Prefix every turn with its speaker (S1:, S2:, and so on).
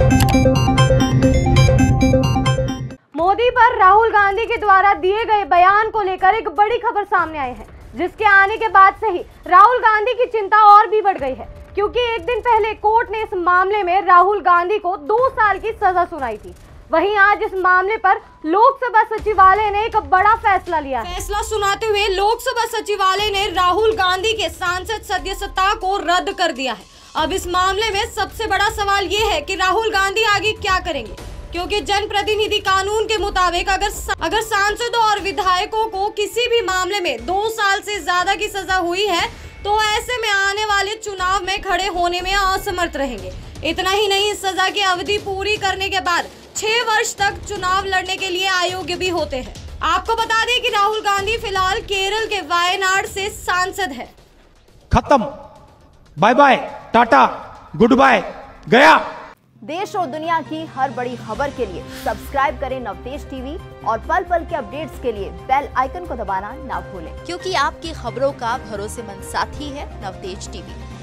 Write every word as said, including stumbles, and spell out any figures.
S1: मोदी पर राहुल गांधी के द्वारा दिए गए बयान को लेकर एक बड़ी खबर सामने आई है, जिसके आने के बाद से ही राहुल गांधी की चिंता और भी बढ़ गई है, क्योंकि एक दिन पहले कोर्ट ने इस मामले में राहुल गांधी को दो साल की सजा सुनाई थी। वहीं आज इस मामले पर लोकसभा सचिवालय ने एक बड़ा फैसला लिया है। फैसला सुनाते हुए लोकसभा सचिवालय ने राहुल गांधी के सांसद सदस्यता को रद्द कर दिया है। अब इस मामले में सबसे बड़ा सवाल ये है कि राहुल गांधी आगे क्या करेंगे, क्योंकि जनप्रतिनिधि कानून के मुताबिक अगर अगर सांसदों और विधायकों को किसी भी मामले में दो साल से ज्यादा की सजा हुई है तो ऐसे में आने वाले चुनाव में खड़े होने में असमर्थ रहेंगे। इतना ही नहीं, इस सजा की अवधि पूरी करने के बाद छह वर्ष तक चुनाव लड़ने के लिए अयोग्य भी होते हैं। आपको बता दें कि राहुल गांधी फिलहाल केरल के वायनाड से सांसद है।
S2: खत्म, bye bye, tata, goodbye, गया।
S3: देश और दुनिया की हर बड़ी खबर के लिए सब्सक्राइब करें नवतेज टीवी और पल पल के अपडेट्स के लिए बेल आइकन को दबाना ना भूलें,
S4: क्योंकि आपकी खबरों का भरोसेमंद साथी है नवतेज टीवी।